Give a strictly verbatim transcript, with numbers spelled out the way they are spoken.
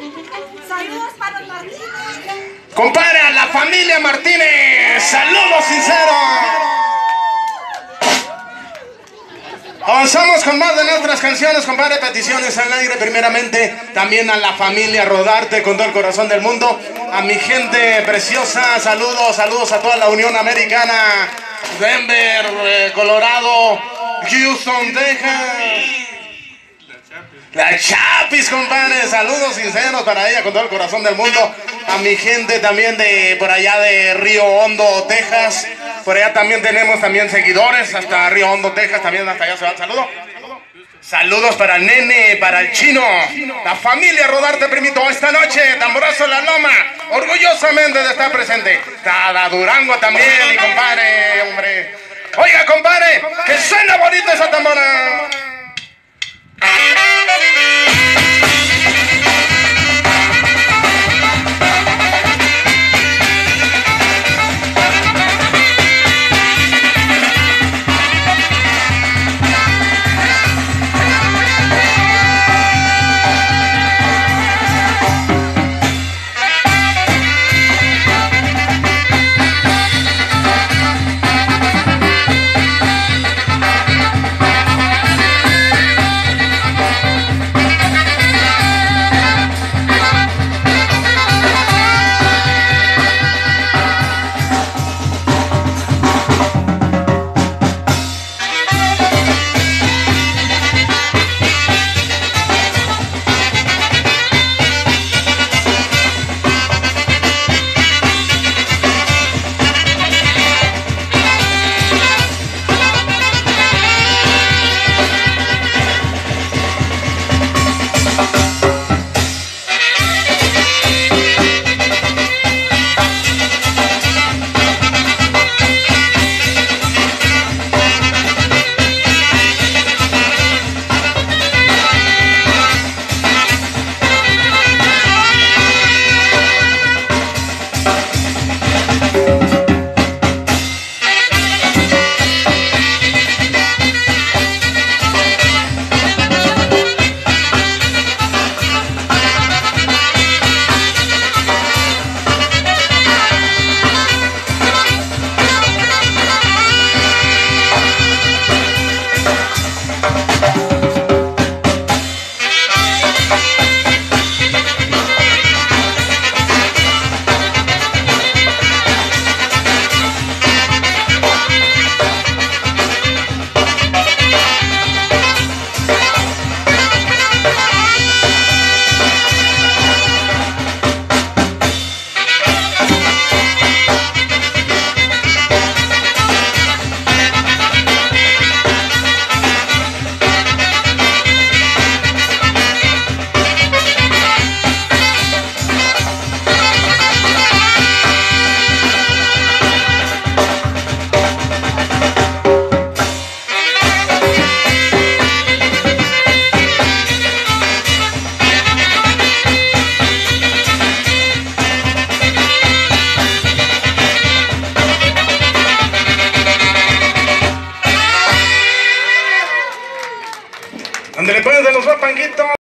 Saludos para los Martínez. Compadre, a la familia Martínez, saludos sinceros. Avanzamos con más de nuestras canciones, compadre. Peticiones al aire, primeramente. También a la familia Rodarte, con todo el corazón del mundo. A mi gente preciosa, saludos, saludos a toda la Unión Americana. Denver, eh, Colorado, Houston, Texas. La Chapis, compadre, saludos sinceros para ella con todo el corazón del mundo. A mi gente también de por allá de Río Hondo, Texas. Por allá también tenemos también seguidores hasta Río Hondo, Texas. También hasta allá se van. Saludos. Saludos para el Nene, para el Chino. La familia Rodarte, primito, esta noche, Tamborazo La Loma, orgullosamente de estar presente. Cada Durango también, mi compadre, hombre. Oiga, compadre, que suena bonita esa tambora. Thank you.